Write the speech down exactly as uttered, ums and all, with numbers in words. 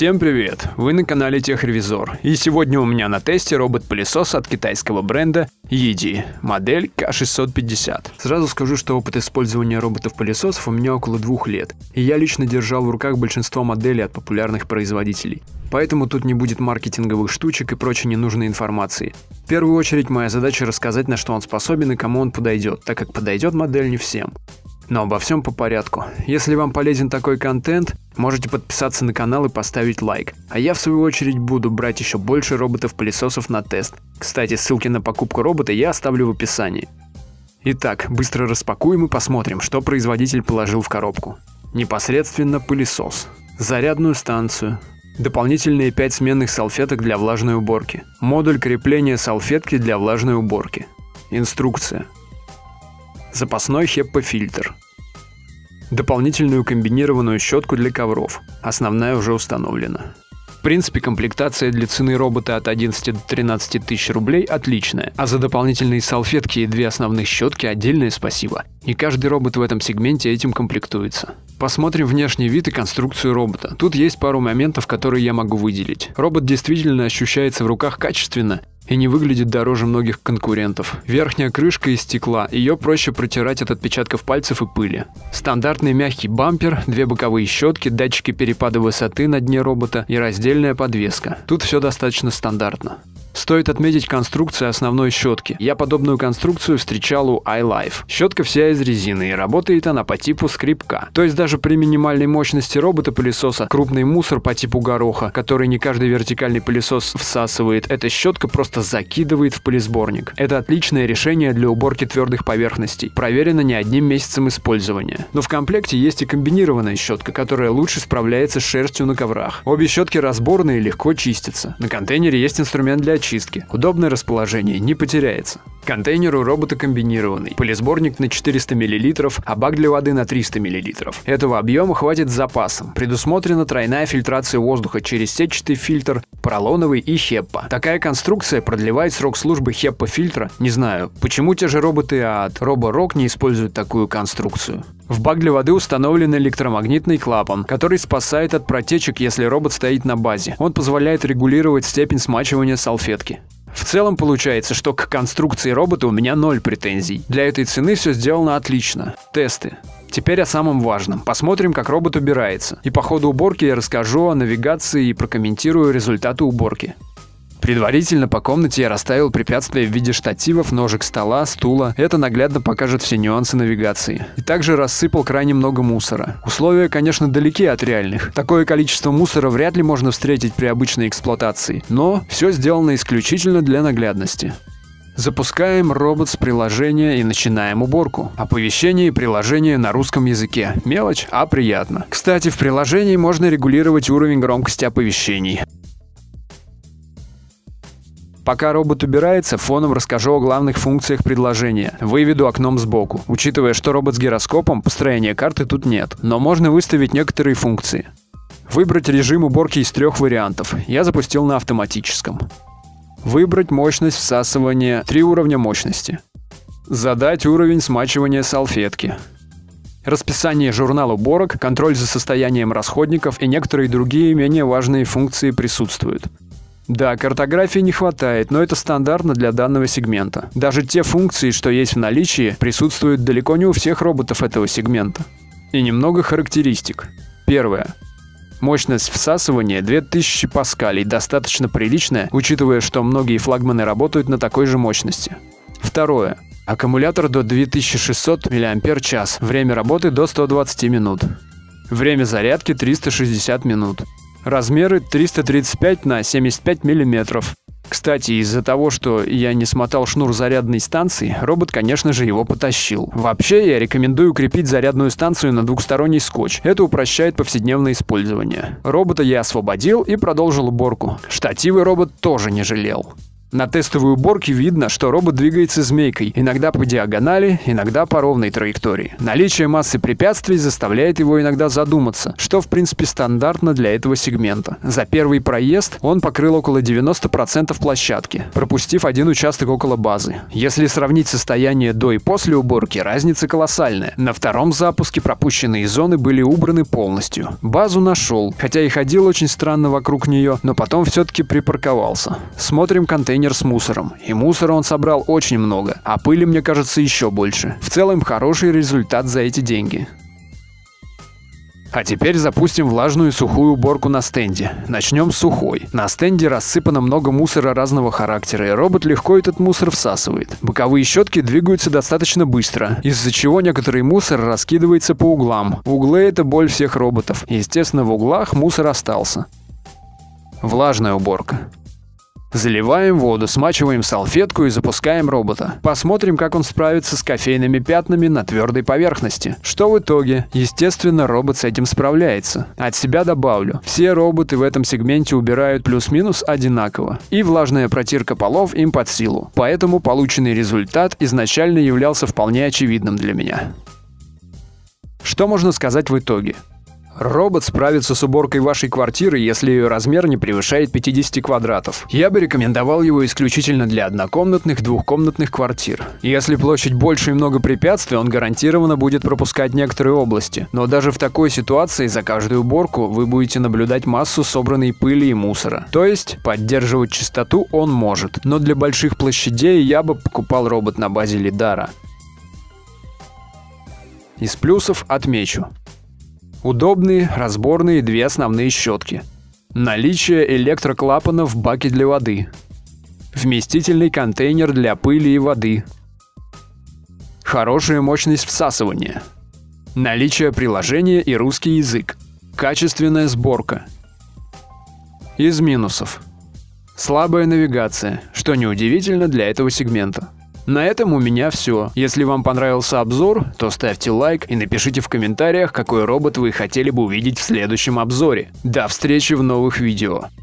Всем привет! Вы на канале Техревизор, и сегодня у меня на тесте робот-пылесос от китайского бренда Йиди, модель К шестьсот пятьдесят. Сразу скажу, что опыт использования роботов-пылесосов у меня около двух лет, и я лично держал в руках большинство моделей от популярных производителей. Поэтому тут не будет маркетинговых штучек и прочей ненужной информации. В первую очередь моя задача рассказать, на что он способен и кому он подойдет, так как подойдет модель не всем. Но обо всем по порядку. Если вам полезен такой контент, можете подписаться на канал и поставить лайк. А я в свою очередь буду брать еще больше роботов-пылесосов на тест. Кстати, ссылки на покупку робота я оставлю в описании. Итак, быстро распакуем и посмотрим, что производитель положил в коробку. Непосредственно пылесос, зарядную станцию, дополнительные пять сменных салфеток для влажной уборки, модуль крепления салфетки для влажной уборки, инструкция, запасной хеппа-фильтр, дополнительную комбинированную щетку для ковров, основная уже установлена. В принципе, комплектация для цены робота от одиннадцати до тринадцати тысяч рублей отличная, а за дополнительные салфетки и две основных щетки отдельное спасибо. И каждый робот в этом сегменте этим комплектуется. Посмотрим внешний вид и конструкцию робота. Тут есть пару моментов, которые я могу выделить. Робот действительно ощущается в руках качественно и не выглядит дороже многих конкурентов. Верхняя крышка из стекла, ее проще протирать от отпечатков пальцев и пыли. Стандартный мягкий бампер, две боковые щетки, датчики перепада высоты на дне робота и раздельная подвеска. Тут все достаточно стандартно. Стоит отметить конструкцию основной щетки. Я подобную конструкцию встречал у iLife. Щетка вся из резины, и работает она по типу скребка. То есть даже при минимальной мощности робота-пылесоса крупный мусор по типу гороха, который не каждый вертикальный пылесос всасывает, эта щетка просто закидывает в пылесборник. Это отличное решение для уборки твердых поверхностей. Проверено не одним месяцем использования. Но в комплекте есть и комбинированная щетка, которая лучше справляется с шерстью на коврах. Обе щетки разборные и легко чистятся. На контейнере есть инструмент для чистки. Удобное расположение, не потеряется. Контейнер у робота комбинированный. Пылесборник на четыреста миллилитров, а бак для воды на триста миллилитров. Этого объема хватит с запасом. Предусмотрена тройная фильтрация воздуха через сетчатый фильтр, поролоновый и хеппа. Такая конструкция продлевает срок службы хеппа-фильтра. Не знаю, почему те же роботы от Roborock не используют такую конструкцию. В бак для воды установлен электромагнитный клапан, который спасает от протечек, если робот стоит на базе. Он позволяет регулировать степень смачивания салфетки. В целом получается, что к конструкции робота у меня ноль претензий. Для этой цены все сделано отлично. Тесты. Теперь о самом важном. Посмотрим, как робот убирается. И по ходу уборки я расскажу о навигации и прокомментирую результаты уборки. Предварительно по комнате я расставил препятствия в виде штативов, ножек стола, стула. Это наглядно покажет все нюансы навигации. И также рассыпал крайне много мусора. Условия, конечно, далеки от реальных. Такое количество мусора вряд ли можно встретить при обычной эксплуатации. Но все сделано исключительно для наглядности. Запускаем робот с приложения и начинаем уборку. Оповещение и приложение на русском языке. Мелочь, а приятно. Кстати, в приложении можно регулировать уровень громкости оповещений. Пока робот убирается, фоном расскажу о главных функциях предложения. Выведу окном сбоку. Учитывая, что робот с гироскопом, построения карты тут нет. Но можно выставить некоторые функции. Выбрать режим уборки из трех вариантов. Я запустил на автоматическом. Выбрать мощность всасывания. Три уровня мощности. Задать уровень смачивания салфетки. Расписание журнала уборок, контроль за состоянием расходников и некоторые другие менее важные функции присутствуют. Да, картографии не хватает, но это стандартно для данного сегмента. Даже те функции, что есть в наличии, присутствуют далеко не у всех роботов этого сегмента. И немного характеристик. Первое. Мощность всасывания две тысячи паскалей, достаточно приличная, учитывая, что многие флагманы работают на такой же мощности. Второе. Аккумулятор до две тысячи шестьсот миллиампер-час, время работы до ста двадцати минут. Время зарядки триста шестьдесят минут. Размеры триста тридцать пять на семьдесят пять миллиметров. Кстати, из-за того, что я не смотал шнур зарядной станции, робот, конечно же, его потащил. Вообще, я рекомендую крепить зарядную станцию на двухсторонний скотч. Это упрощает повседневное использование. Робота я освободил и продолжил уборку. Штативы робот тоже не жалел. На тестовой уборке видно, что робот двигается змейкой, иногда по диагонали, иногда по ровной траектории. Наличие массы препятствий заставляет его иногда задуматься, что в принципе стандартно для этого сегмента. За первый проезд он покрыл около девяноста процентов площадки, пропустив один участок около базы. Если сравнить состояние до и после уборки, разница колоссальная. На втором запуске пропущенные зоны были убраны полностью. Базу нашел, хотя и ходил очень странно вокруг нее, но потом все-таки припарковался. Смотрим контейнер с мусором. И мусора он собрал очень много, а пыли, мне кажется, еще больше. В целом, хороший результат за эти деньги. А теперь запустим влажную и сухую уборку на стенде. Начнем с сухой. На стенде рассыпано много мусора разного характера, и робот легко этот мусор всасывает. Боковые щетки двигаются достаточно быстро, из-за чего некоторый мусор раскидывается по углам. Углы — это боль всех роботов. Естественно, в углах мусор остался. Влажная уборка. Заливаем воду, смачиваем салфетку и запускаем робота. Посмотрим, как он справится с кофейными пятнами на твердой поверхности. Что в итоге? Естественно, робот с этим справляется. От себя добавлю. Все роботы в этом сегменте убирают плюс-минус одинаково. И влажная протирка полов им под силу. Поэтому полученный результат изначально являлся вполне очевидным для меня. Что можно сказать в итоге? Робот справится с уборкой вашей квартиры, если ее размер не превышает пятидесяти квадратов. Я бы рекомендовал его исключительно для однокомнатных, двухкомнатных квартир. Если площадь больше и много препятствий, он гарантированно будет пропускать некоторые области. Но даже в такой ситуации за каждую уборку вы будете наблюдать массу собранной пыли и мусора. То есть поддерживать чистоту он может. Но для больших площадей я бы покупал робот на базе лидара. Из плюсов отмечу. Удобные, разборные две основные щетки. Наличие электроклапана в баке для воды. Вместительный контейнер для пыли и воды. Хорошая мощность всасывания. Наличие приложения и русский язык. Качественная сборка. Из минусов. Слабая навигация, что неудивительно для этого сегмента. На этом у меня все. Если вам понравился обзор, то ставьте лайк и напишите в комментариях, какой робот вы хотели бы увидеть в следующем обзоре. До встречи в новых видео.